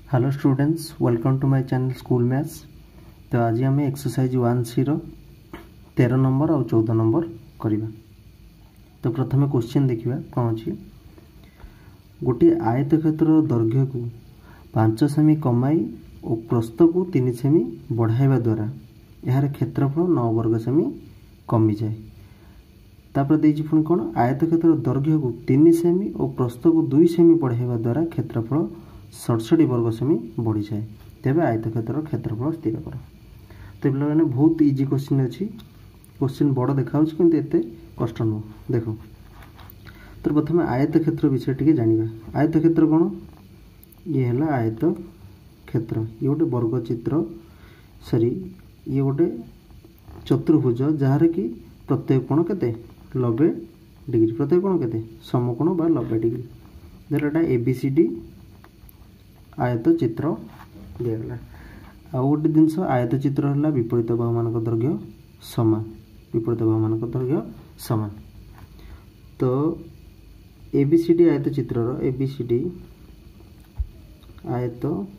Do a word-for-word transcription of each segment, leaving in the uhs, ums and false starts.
Hello students, welcome to my channel school maths. तो आज आम एक्सरसाइज वन सी तेरह नंबर और चौदह नंबर करवा। तो प्रथम क्वेश्चन देखा कौन अच्छी गोटे आयतक्षेत्र दैर्घ्य को पांच सेमी कमाई और प्रस्थ को तीन सेमी बढ़ाइबा द्वारा यार क्षेत्रफल नौ वर्ग सेमी कमी जाए। तापर देछि पुणी कौन आयतक्षेत्र दैर्घ्य को तीन सेमी और प्रस्थ को दुई सेमी बढ़ाइबा द्वारा क्षेत्रफल सड़सठ वर्ग सेमी बढ़ी जाए। तेज आयतक्षेत्र क्षेत्रफल स्थिर कर। तो पे बहुत इजी क्वेश्चन अच्छी। क्वेश्चन बड़ देखा कि एत कष्ट नुह। देख तो प्रथम आयतक्षेत्र विषय टी जाना। आयतक्षेत्र कौन ये है आयतक्षेत्र, ये गोटे वर्गचित्र सरी ये गोटे चतुर्भुज जार कि प्रत्येक कोण के नब्बे डिग्री, प्रत्येक कोण के समकोण बा नब्बे डिग्री। धर ए बी सी डी आयत चित्र दिगला। आ गोटे जिनस आयत चित्र है विपरीत बाहु मान दैर्घ्य समान, विपरीत बाहु मान दैर्घ्य समान। तो ए बी सी डी आयत चित्र ए बी सी डी आयत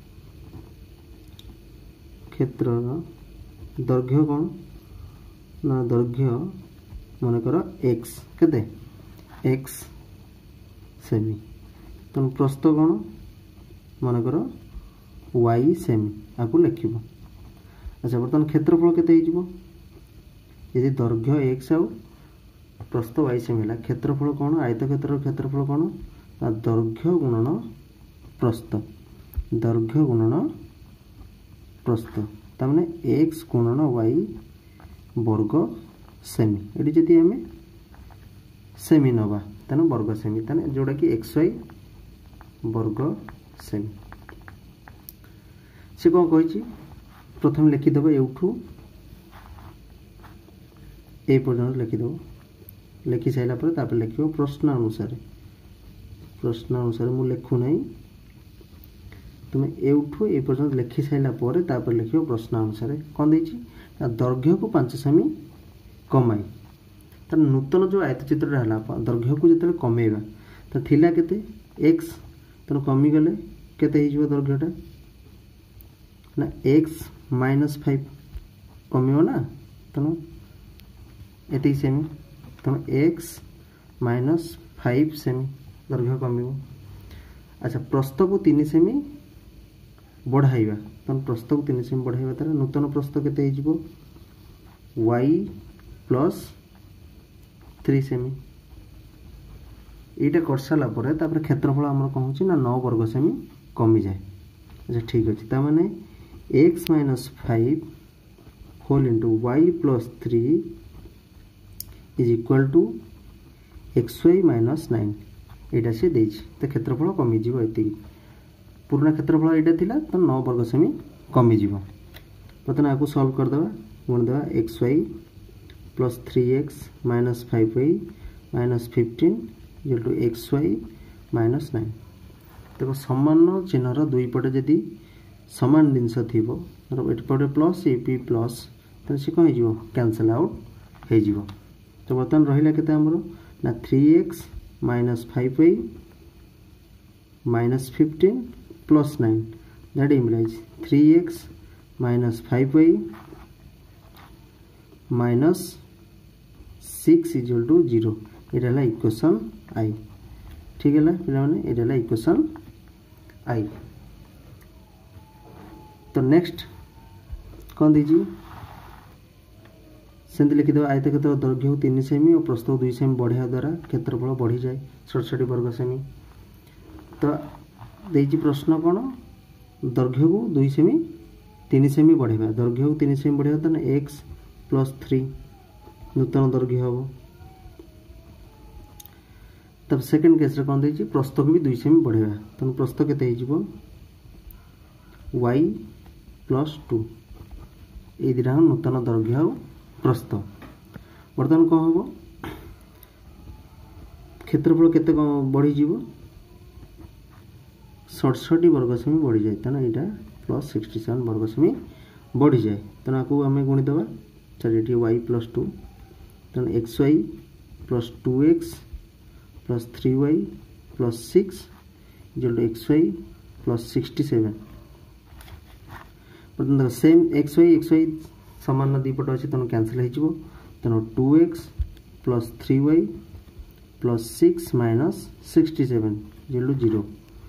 क्षेत्र दैर्घ्य कौन ना दैर्घ्य मनकर एक्स केते एक्स सेमी। तो प्रस्थ कौन मनकर वाई सेमी आपको लिख। अच्छा बर्तमान क्षेत्रफल केते यदि दैर्घ्य एक्स आउ प्रस्थ वाई सेमी है क्षेत्रफल कौन आयतक्षेत्र क्षेत्रफल कौन ना दैर्घ्य गुणन प्रस्थ, दैर्घ्य गुणन प्रस्थ तमाने एक्स गुणन वाई वर्ग सेमी। ये जदि आम सेमी नवा तेना वर्ग सेमी तेना जोड़ा कि एक्स वाई वर्ग सेमी। से कौन कही प्रथम लिखिदेव एठू ए पर्यंत लिखिदेव। लिखि सारापर लिख प्रश्न अनुसार, प्रश्न अनुसार मु लिखु ना तुम एठू ए पर्यंत लिखि सारापर लिख प्रश्न अनुसार कौन देछि दैर्घ्य को पांच सेमी कमाई। तो नूतन जो आयतचित्र है दैर्घ्य को जो कमेबा तो थिला केते एक्स तेणु कमीगले केते दैर्घ्यटा ना एक्स माइनस फाइव कमियो ना तेणु एति सेमी। तेणु एक्स माइनस फाइव सेमी दैर्घ्य कमियो। अच्छा प्रस्थ को तीन सेमी बढ़ाइबा तेणु प्रस्थ को तीन सेमी बढ़ाइबा तार नूतन प्रस्थ केते वाई प्लस थ्री सेमी। यहाँ कर सारापर तापर क्षेत्रफल आम कौन हो नौ वर्ग सेमी कमी जाए। अच्छा ठीक अच्छे ताने x minus five whole into y plus three is equal to x y minus nine. यहाँ से देछि तो क्षेत्रफल कमिज ये पुराना क्षेत्रफल यहाँ थिला तो नौ वर्ग सेमी कमिज। प्रथम आपको सॉल्व करदे गुणिदेवा x y plus three x minus five y minus fifteen equal to x y minus nine. देखो समान चिन्हर दुई पटे जदि समान जिनस थी एपटे प्लस ए पी प्लस तो सी कौन हो कैंसल आउट हो। तो बर्तमान रहा के ना three x minus five y minus fifteen plus nine that implies three x minus five y minus six equal to zero. ये है इक्वेशन आई। ठीक है पे ये है इक्वेशन आई। तो नेक्स्ट कौन दीजिए सेमती लिखिदेव आयतक्षेत्र दैर्घ्य को तीन सेमी और प्रस्थ को दुई सेमी बढ़ाइबा द्वारा क्षेत्रफल बढ़ी जाए सड़सठ वर्ग सेमी। तो देछि प्रश्न कौन दैर्घ्य को दुई सेमी तीन सेमी बढ़ाइबा, दैर्घ्य को तीन सेमी बढ़ाइबा तो एक्स प्लस थ्री नूतन दैर्घ्य हम। तब सेकेंड केस कौन देछि प्रस्थ को भी दुई सेमी बढ़ाइबा तेणु प्रस्थ केते हो वाई प्लस टू ये दुटा नूतन दैर्घ्य और प्रस्थ। बर्तमान कौन हम क्षेत्रफल केते बढ़ीज सड़सठ वर्ग सेमी बढ़ी जाए तेना यहाँ प्लस सिक्सटी सेवेन वर्ग सेमी बढ़ी जाए। तेना आपको आम गुणिदेवा सॉरी ये वाई प्लस टू तेना x y plus two x plus three y plus six equal to x y plus sixty seven बर्तमान same x y x y सामान दीपट अच्छे तेणु कैनसल हो तेणु two x plus three y plus six minus sixty seven equal to zero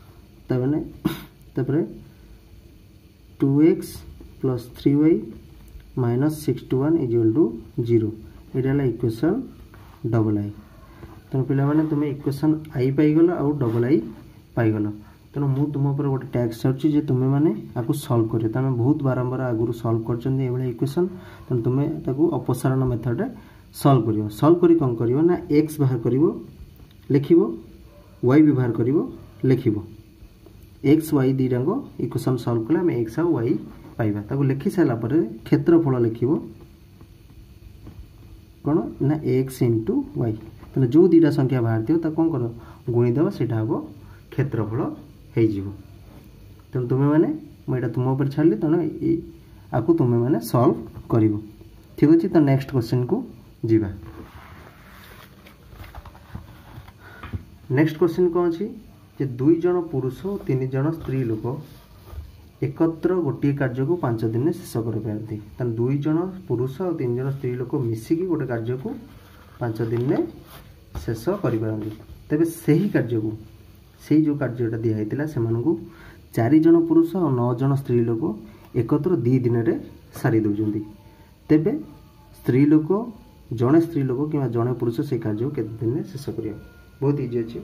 तापर two x plus three Y minus sixty one equal to zero यहाँ equation double I तेणु पे तुम इक्वेशन आई पाइगल आउ डबल आई पाइगल तेणु मुझे तुम उपर गोटे टैक्स चाहूँगी जे तुम्हें मैंने आपको सॉल्व कर तुम बहुत बारंबार आगुरी सॉल्व कर इक्वेशन तेणु तुम्हें ताको अपसारण मेथड सॉल्व कर सॉल्व करी कौन कर ना एक्स बाहर कर लिख वाई भी बाहर कर लिख एक्स वाई दीटाक इक्वेशन सॉल्व कले आम एक्स आउ वाई पाइबा ताको लिखि सारापर क्षेत्रफल लिख कौन ना एक्स इंटू वाई तेना जो दुटा संख्या बाहर थो कौन कर गुणीदेव से हम क्षेत्रफल हो तेणु तुम्हें मैंने मुझे तुम उपर छाड़ी तेणु आपको तुम्हें मैंने सॉल्व कर ठीक अच्छे। तो नेक्स्ट क्वेश्चन को जीवा नेक्स्ट क्वेश्चन कौन अच्छी जे दुई जन पुरुष और तीन जन स्त्री लोक एकत्र गोटे कार्य को पांच दिन में शेष कर पारती दुई जन पुरुष और तीन जन स्त्री लोक मिसिकी गोटे कार्य को पांच दिन में शेष कर तेरे से ही कार्य को से जो कार्यटा दिखाई से चार जन पुरुष और नौ जन स्त्री लोक एकत्र दी दिन में सारी दौरान तेबे स्त्री लोक जड़े स्त्री लोक कि जड़े पुरुष से कार्य को केते दिन में शेष कर बहुत इजी अच्छे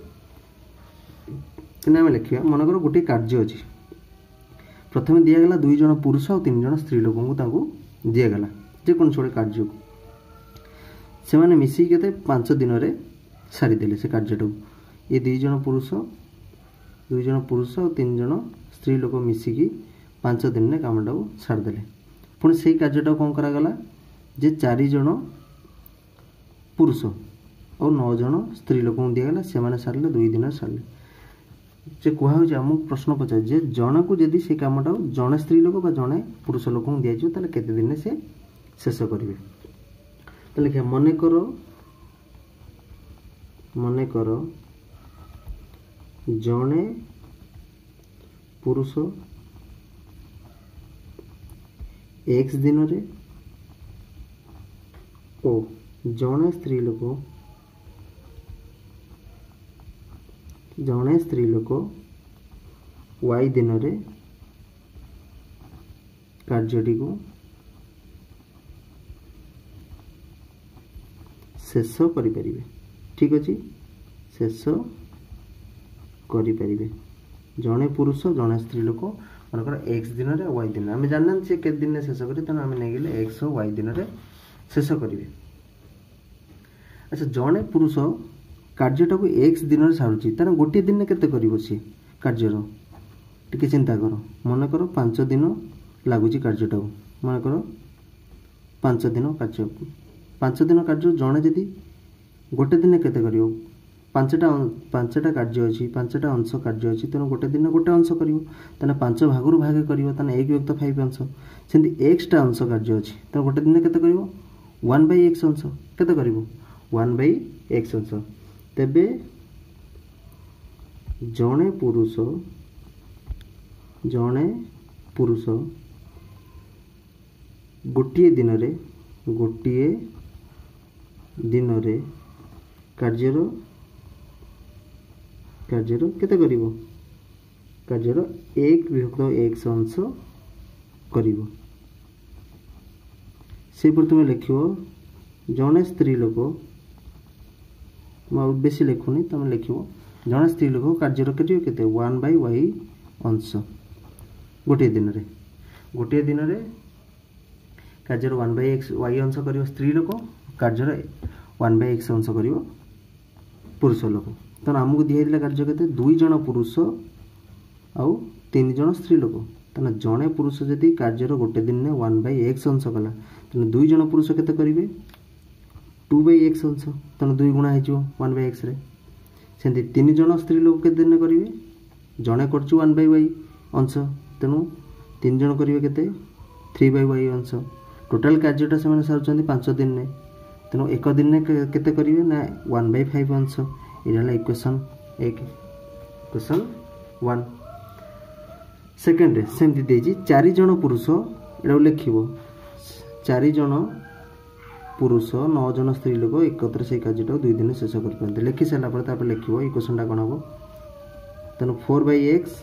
आम लिखा मनकर गोटे कार्य अच्छी प्रथम दिगला दुई जन पुरुष और तीन जन स्त्री लोक दिगला जेकोसी गोटे कार्य को से मैंने मिसिक के पांच दिन में सारीदे से कार्यटा ये दुई जन पुरुष दुई जन पुरुष और तीन जन स्त्री लोक मिसिकी पांच दिन में कामटा को सारीदे पुणी से कार्यटा कौन करागला जे चार जन पुरुष और नौ जन स्त्री लोक दिगला से मैंने सारे दुई दिन सारे जे कहुच्छे आम प्रश्न पचार जे जन को जदि से कमटा जड़े स्त्री लोक जड़े पुरुष लोक दिज्व ताले केते दिन से शेष करेंगे तो लिखा मनकर मनकर जड़े पुरुष एक्स दिन रे ओ जड़े स्त्री लोक जड़े स्त्री लोक वाई दिन रे कार्यटी को शेष करें ठीक अच्छे शेष करें जड़े पुरुष जड़े स्त्री लोक मनकर एक्स दिन में वाई दिन आम जानना सी के दिन में शेष करें तेना आम नहीं गले एक्स और वाई दिन में शेष करेंगे अच्छा जड़े पुरुष कार्यटा को एक्स दिन में सारूँ तार गोटे दिन में केते करिवो सी कार्यर टिके चिंता कर मन कर पांच दिन लगुच कार्यटा को मन कर पांच दिन कार्य पांच दिन कार्य जड़े जदि गोटे दिन केते करिवो पांचटा पांचटा कार्य अच्छी पांचटा अंश कार्य अच्छी तेणु गोटे दिन गोटे अंश कर पांच भाग भागे कर एक युक्त फाइव अंश सेमती एक्सटा अंश कार्य अच्छी तेणु गोटे दिन केते करिवो वन बाई एक्स अंश केते करिवो वन बाई एक्स अंश तेबे जड़े पुरुष जड़े पुरुष गोटे दिन रे गोटे दिन रे कार्यर कार्यर केते करिवो कार्यर एक विभक्त एक अंश करिवो से पर तुम लिखिवो जड़े स्त्री लोक बेसी लिखुनी तुम लिख जड़े स्त्री लोक कार्यर करते वन बाई वाई अंश गोटे दिन रे गोटे दिन रे कार्यर वन बाई एक्स वाई अंश कर स्त्री लोक कार्यर वन बाई एक्स अंश कर पुरुष लोक तेना आमको दिखाई कार्य के दुई जन पुरुष आउ तीन जन स्त्री लोक तेना जड़े पुरुष जदि कार्यर गोटे दिन में वन बाई एक्स अंश कला तेना दुई जन पुरुष केते करेंगे टू बाई एक्स अंश तेना दुई गुणा हो वन बाई एक्स सेमती तीन जन स्त्री लोक के दिन करेंगे जड़े कर वन बाई वाई अंश तेणु तीन जन करेंगे केते थ्री बाई वाई अंश टोटाल कार्यटा से सारूँ पांच दिन में तेणु एक दिन में केते करेंगे ना वन बाई फाइव अंश ये इक्वेशन एक इक्वेशन वन सेकेंड रे सेमती देजी चारि जण पुरुष एटा लिखिबो चारि जण पुरुष नौ जन स्त्री लोक एकत्र से कार्यटा दुई दिन शेष कर पाते लिखि सारा पर तापर लिखिबो इक्वेशनटा कोन हबो तेन four by x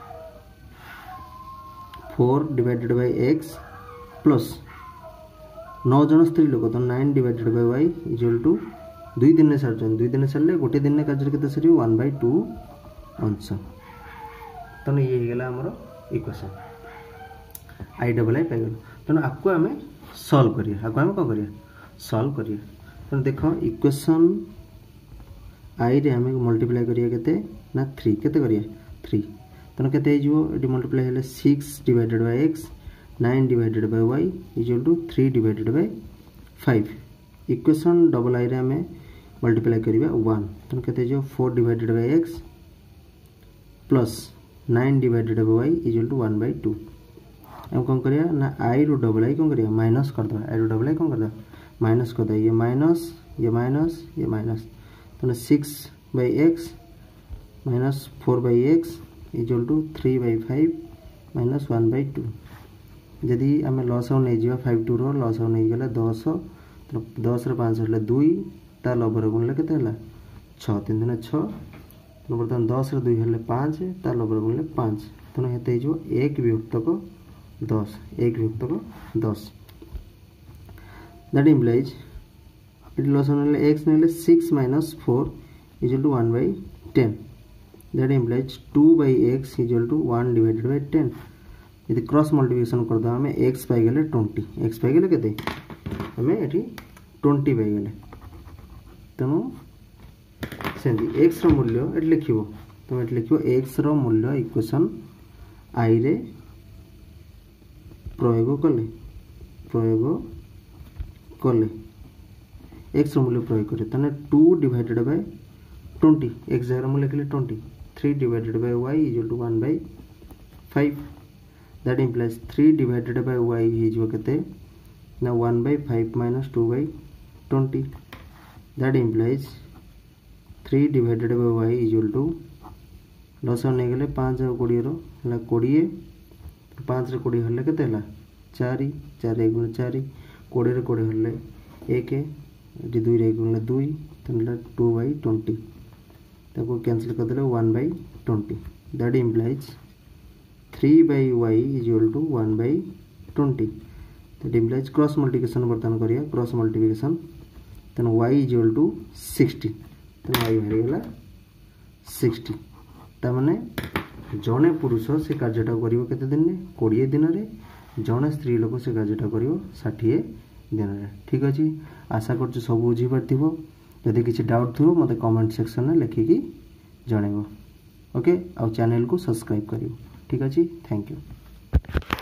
four divided by x plus नौ जन स्त्री लोक तो nine divided by y equal to दुई दिन सार्चन दुई दिन सारे गोटे दिन कार्य के सर वन बै टू अंश तेणु ये गला आमर इक्वेशन आई डबल आई पाइगल तेणु आपको आम सल्व करिए आपको आम कौन करिए सल्व करिए तेणु देख इक्वेशन आई रे आम मल्टीप्लाई करिए केते ना थ्री केते करिए थ्री तेणु केते ये मल्टीप्लाई हेले six divided by x nine divided by y equal to three divided by five equation double I रे आम मल्टीप्लाई करिए वन तेणु केते जो four divided by x plus nine divided by y equal to one by two हम कौन करिया ना आई रु डबल आई कौन करिया माइनस कर दो आई रु डबल आई कौन कर दो माइनस कर दो ये माइनस ये माइनस ये माइनस तो six by x minus four by x equal to three by five minus one by two जदि आम लस नहीं जा फाइव टू रस नहीं गले दस तो दस पाँच हेल्ले दुई ता लबर गुणले के छः तीन दिन छः बर्तमान दस दुई हेल्ले पाँच ता लबर गुणले पाँच तेणु हेते हो एक विभक्तक दस एक विभक्तक दस दैट इम्प्लाइज इट लस एक्स नहीं six minus four equal to one by ten that implies two by x equal to one divided by ten यदि क्रॉस मल्टीप्लिकेशन करदे आम एक्स पाइगले ट्वेंटी एक्स पाइगले केते आम ये ट्वेंटी पाइगले तेणु से एक्स रूल्य ये लिख तुम ये लिख एक्स रूल्य इक्वेशन आई रे प्रयोग कले प्रयोग कले एक्स मूल्य प्रयोग करे तेने two divided by twenty x जगह मुझे लिखली twenty three divided by y equal to one by five that implies three divided by y हो केते ना one by five minus two by twenty that implies three divided by y equal to लस नहीं गले पाँच और कोड़े रा कोड़े पाँच कोड़े हेल्ले केते हला चारि चार एक गुण चारि कोड़े कोड़े हेल्ले एक ये दुई एक गुण दुई तो टू बाई ट्वेंटी ताको कैंसिल करदे one by twenty that implies three by y equal to one by twenty that implies cross multiplication बर्तमान करिया क्रॉस मल्टीप्लिकेशन तेना वाई इक्वल टू सिक्सटी तेना वाई बाहरी गला सिक्सटी तामाने जड़े पुरुष से कार्यटा करिवो केते दिन में कोड़े दिन में जड़े स्त्री लोक से कार्यटा करिवो षाठी दिन में ठीक अच्छे आशा कर सब बुझी पार्थिव जदि किसी डाउट थो मत कमेंट सेक्शन में लिखिकी जनइब ओके आउ चैनल को सब्सक्राइब करिवो ठीक अच्छे थैंक यू।